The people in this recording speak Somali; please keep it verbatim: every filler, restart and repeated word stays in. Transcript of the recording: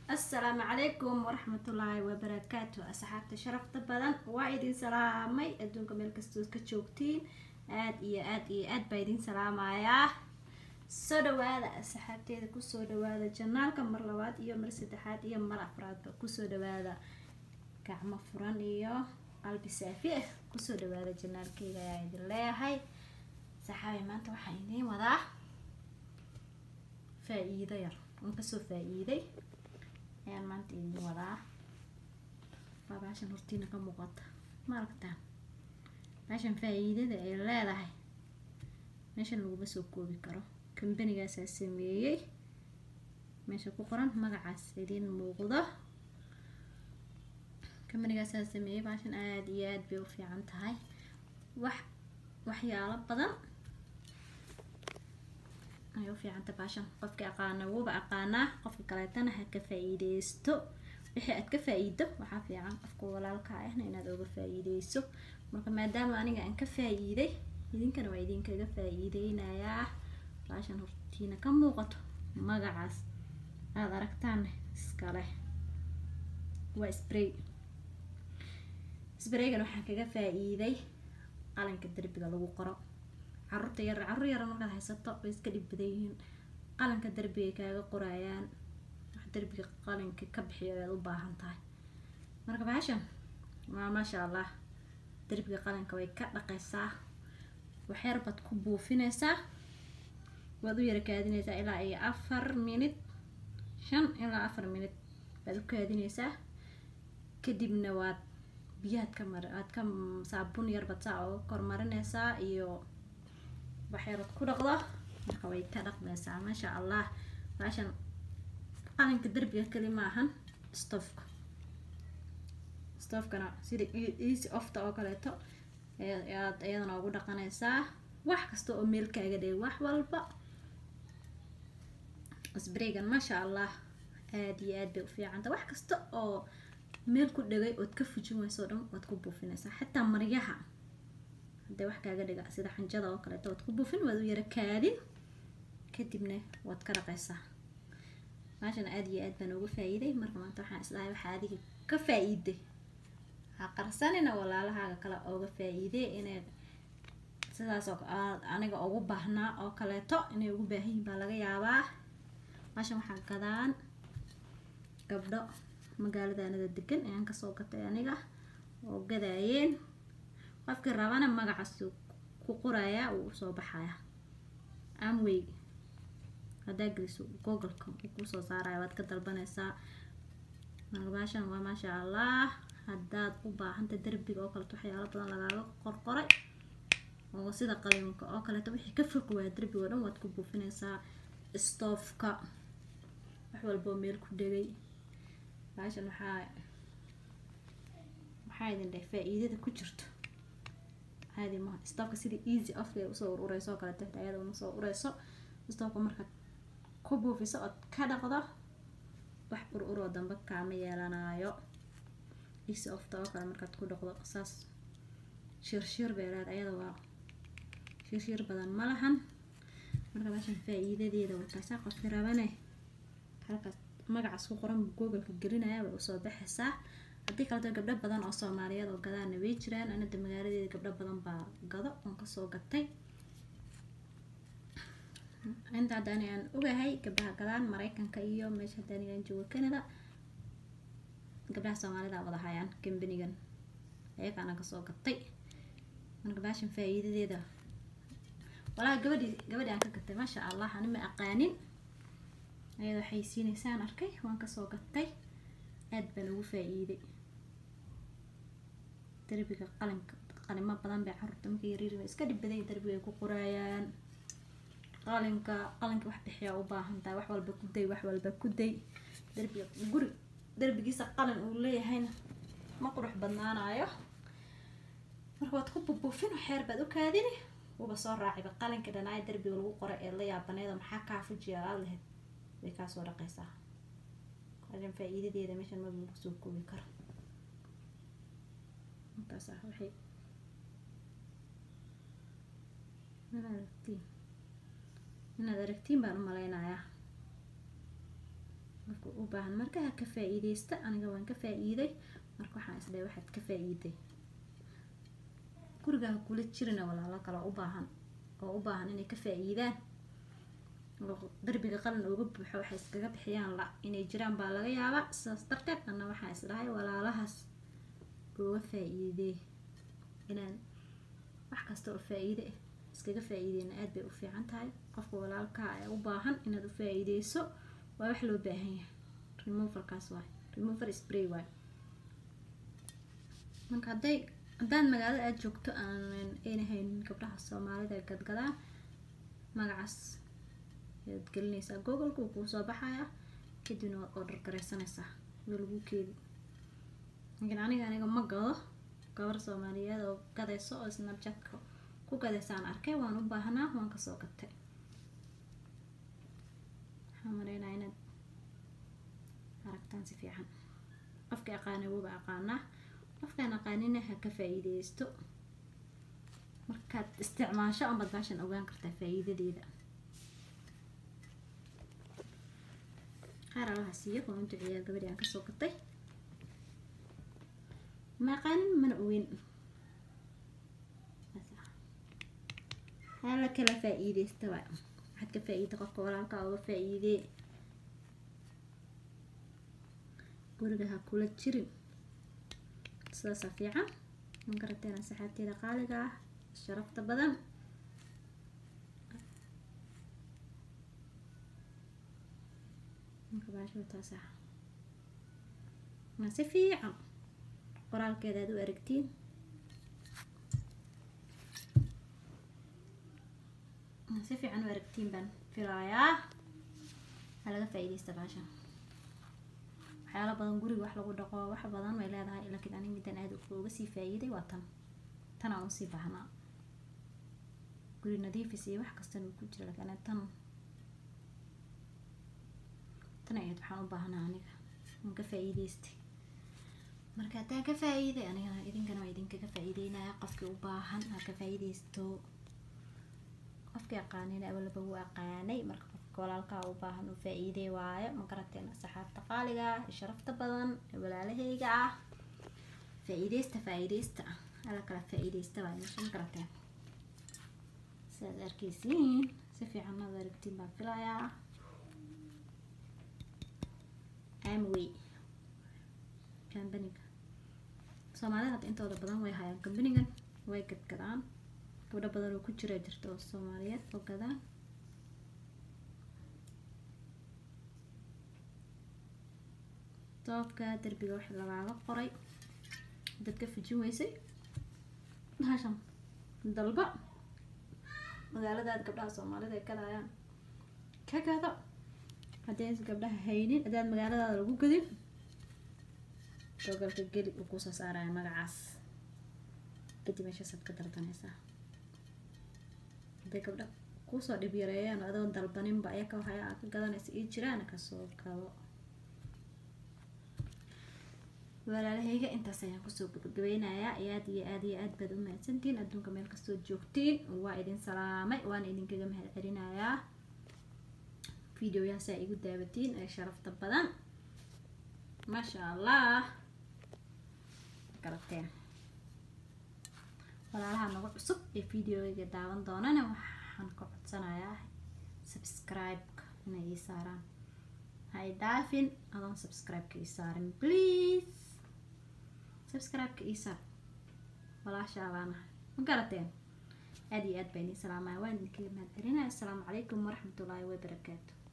السلام عليكم ورحمة الله وبركاته. أصحابتي شرفت بدن وايدين سلامي أدونكم الكستوس كتشوكتين آد إيا آد إيا آد بايدين سلامايا soo dhawaada asxaabteeda kusoo dhawaada janaalka mar labaad iyo mar saddexaad iyo mar afraadba kusoo dhawaada gacmo furan iyo qalbi saafi ah kusoo dhawaada janaalkeyga ayaa idin leeyahay saxaabi maanta waxaan idiin wadaa faa'iido yar aan kasoo faa'iiday ayaan maanta idiin wadaa waa baashan hortiina ka muuqata ma aragtaan baashan faa'iidada ay leedahay meeshan laguma soo koobi karo كمبنيgaas sameeyay meesha ku qoran magacaas idin muuqdo كمبنيgaas sameeyay baashan aad iyo aad bay u fiican tahay wax waxyaalo badan ay u fiican tahay baashan qofka aqaana wuu aqaana qofka kale tan ha ka faa'iideysto wixii aad ka faa'iido waxa fiican qofka walaalka ah inaad uga faa'iideyso marka maadaama aniga aan ka faa'iiday idinkana waa idin kaga faa'iideynayaa baashan hortiina ka muuqato magacaas aad aragtaan iska leh waa spray spraygan waxaan kaga faa'iiday qalinka darbiga lagu qoro carruurta yar carruur yar markaad haysato way iska dhib badan yihiin qalinka darbiga kaaga qorayaan wax darbiga qalinka ka bixiyo aad u baahan tahay marka baashan waa maasha Allah darbiga qalinka way ka dhaqaysaa waxyar bad ku buufinaysaa waad u yara kaadinaysaa ilaa ay afar minute shan ilaa afar minute baad u kaadinaysaa kadibna waad biyaad ka mar aad ka saabun yar bad saa oo kor marinaysaa iyo waxyar ku dhaqdo marka way ka dhaqmaysaa maasha Allah baashan qalinka darbiga kali ma ahan stofka stofkana sida easy ofta oo kaleeto aad ayadana ugu dhaqanaysaa wax kasta oo meel kaaga dhig wax walba spraygan maasha Allah aad iyo aad bay u fiican tahay wax kasta oo meel ku dhagay oo ka fujin wayso dhan waad ku buufinaysaa xitaa maryaha haday wax kaaga dhiga sida xanjada oo kale waad ku buufin waad u yara kaadin kadibna waad ka dhaqaysaa baashan aad iyo aad baan uga faa'iiday marka maanta waxaan islahay waxa adiga ka faa'iiday ha qarsanina walaalahaaga kale ooga faa'iiday inay sidaas oo aniga ugu baahnaa oo kaleeto inay ugu baahan yihiin baa laga yaabaa baashan waxaa gadaan gabdho magaaladaanada degan ayaan kasoo gatay aniga oo gadaayeen qofkii rabana magacaas ku qoraya uu soo baxaya Amway hadaa geliso google-ka uu ku soo saaraya waad ka dalbanaysaa marka baashan waa maasha Allah haddaad u baahanta darbiga oo kale waxyaalo badan lagaaga qorqoray oo sida qalinka oo kale wixii ka fog waa darbiga dhan waad ku buufinaysaa stofka wax walba meel ku dhagay baashan waxa waxa idin dheef faa'iidada ku jirto caadi ma stofka sida easy off ay soo ururayso kale tagta ayada uma soo urayso stofka marka ku buufiso oo ka dhaqdo wax urur oo damba kaama yeelanayo easy off oo kale marka ku dhaqdo saas shir shir beelad ayada waa shir shir badan malahan marka baashan faa'iidadeeda wata saaq qofka rabana halka magacaas ku qoran google-ka gelinaya way soo baxaysaa hadii kale gabdho badan oo Soomaaliyeed oo gadaan way jiraan anada magaaladeeda gabdho badan baa gado oo ka soo gatay inta dani aan ogahay gabdhaha gadaan Mareykanka iyo meesha dani aan joogo Canada gabdhaha Soomaalida wada hayaan company-gan ayagana ka soo gatay marka baashan faa'iidadeeda walaa gabadhi gabadhi aan ka gatay maasha Allah ani ma aqaanin ayada waxay siinaysan arkay waan ka soo gatay aad baan ugu faa'iiday darbiga qalinka qalimo badan bay carruurta markay yar yar iska dhib badan darbiga ku qorayaan qalinka qalinka wax bixiya u baahan tahay wax walba ku day wax walba ku day darbiga guri darbigiisa qalin uu leeyahayna ma qurux badnaanayo marka waad ku buufin xeer baad u kaadini uba soo raaciba qalinka dhanay darbiga lagu qoray ee la yaabaneeda maxaa ka fujiyaa lahayd way ka soo dhaqaysaa ajan faa'iidadeeda meeshan ma lagu soo koobi karo intaas ah waxay inaad aragtiin baan u maleynayaa qofka u baahan marka ha ka faa'iideysta. Aniga waan ka faa'iiday, marka waxaan isleeyahay waxaad ka faa'iiday. guriga ha kula jirina walaalo kale u baahan oo u baahan inay ka faa'iidaan oo darbiga qalin uga buuxo waxay iskaga bixiyaan la inay jiraan baa laga yaabaa. sidaas darteed anna waxaan isleeyahay walaalahaas uga faa'iiday inaan wax kasta oo faa'iido ah iskaga faa'iideyna aad bay u fiican tahay. qofka walaalka ah u baahan inaad u faa'iideyso waa wax loo baahan yahay. removalkaas waay removal spray waay. marka hadday haddaan magaalada aad joogto aan aynahayn gabdhaha Soomaalida gadgadaan magacaas ayaad gelinaysaa google-ka wuu kuu soo baxayaa kadibna waad order garaysanaysaa waa lagu keedi. laakiin aniga aniga ma gado gabar Soomaaliyeed oo gadayso oo Snapchat-ka ku gadaysaan arkay waan u baahnaa waan ka soo gatay. waxaan maleynaa inaad aragtaan si fiican. qofka aqaana wuuba aqaanaa, qofkaan aqaanina ha ka faa'iideysto. markaad isticmaasho ama baashan ogaan kartaa faa'iidadeeda. qaar allaha siiyo waan u duceeyaa gabadhi aan kasoo gatay. ma aqaanin mana ogeyn. hala kala faa'iideysta waay. waxaad ka faa'iida qofka walaalka uga faa'iidee. guriga ha kula jirin. sidaas fiican. ma garateen saxaabteeda qaaliga ah sharafta badan. marka baasho taasa ma si fiican qoraalkeeda aad u aragtiin. ma si fiican u aragtiin baan filayaa. ha laga faa'iideysta baashan. waxyaalo badan guriga wax lagu dhaqo wax badan way leedahay, laakiin aniga midaan aad uga sii faa'iiday waa tan. tan aan usii baahnaa. guri nadiifis iyo wax kasta ku jira, laakiin tan tan ayaad waxaan u baahnaa aniga. waan ka faa'iidaystay. marka haddaan ka faa'iiday anigana idinkana waa idinkaga faa'iideynaya. qofkii u baahan ha ka faa'iidaysto. qofkii aqaanina awalba wuu aqaanay. marka qofka walaalkaa u baahan u faa'iiday waayo. ma garateen saxaabta qaaliga ah sharafta badan walaalahayga ah faa'iideysta faa'iideysta ala kala faa'iideysta waa meesha. ma garateen sidaad arkaysiin si fiican aad aragtiin baan filayaa. amway kambaniga Soomaalida hadda intooda badan way hayaan kambanigan way gadgadaan. gabdho badan oo ku jira jirta oo Soomaaliyeed oo gadaan. toobka darbiga wax lagaaga qoray dadka fujin weysay hashan dalba magaaladaad gabdhaha Soomaalida ay gadayaan ka gado. haddii gabdhaha haynin haddaad magaaladaada lagu gadin google-ka geli uu kusoo saaraya magacaas kadib meeshaasaad ka dalbanaysaa. hadday gabdha kusoo dhib yareeyaan adoon dalbaninba ayaka waxaya aad ka gadanaysa ii jiraan kasoo gado. walaalahayga intaas ayaan kusoo gabagabeynayaa. aad iyo aad iyo aad baad u mahadsantiin. adduunka meel kastoo joogtiin waa idin salaamay waana idinkaga mahad celinayaa. videoyaasa igu daawatiin ee sharafta badan. maasha allah garateen. walaalaha nagu cusub ee videoga daawan doonana waxaan ka codsanayaa subscribe-ka inay ii saaraan. hay dhaafin adoon subscribe-ka ii saarin please. subscribe-ka ii saar walaasha baana. ma garateen aad iyo aad baan idin salaamaya waan idinkaga mahad celinaya. assalaamu calaykum waraxmatullaahi wabarakaatu.